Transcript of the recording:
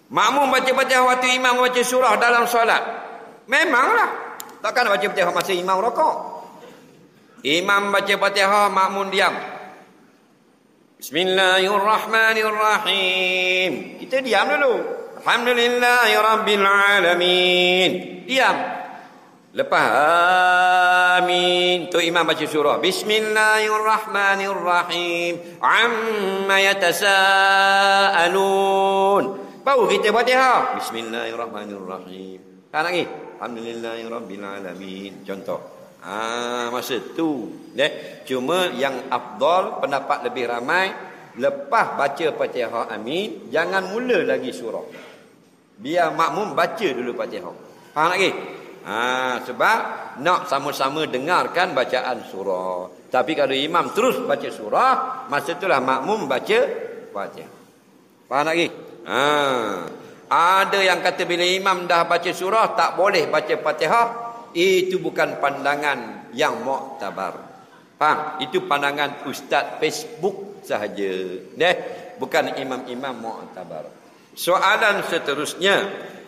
Makmum baca Fatihah waktu imam baca surah dalam solat. Memanglah. Takkan baca Fatihah masa imam rakaat. Imam baca Fatihah, makmum diam. Bismillahirrahmanirrahim. Kita diam dulu. Alhamdulillahirabbil alamin. Diam. Lepas amin tu imam baca surah. Bismillahirrahmanirrahim. Amma yatasaalun. Baru kita Fatihah. Bismillahirrahmanirrahim. Tak lagi. Alhamdulillahirabbil alamin. Contoh. Masa tu. Cuma yang afdal, pendapat lebih ramai, lepas baca Fatihah amin, jangan mula lagi surah. Biar makmum baca dulu Fatihah. Faham lagi? Sebab nak sama-sama dengarkan bacaan surah. Tapi kalau imam terus baca surah, masa itulah makmum baca Fatihah. Faham lagi? Ada yang kata bila imam dah baca surah tak boleh baca Fatihah. Itu bukan pandangan yang muktabar. Faham? Itu pandangan ustaz Facebook sahaja. Bukan imam-imam muktabar. Soalan seterusnya,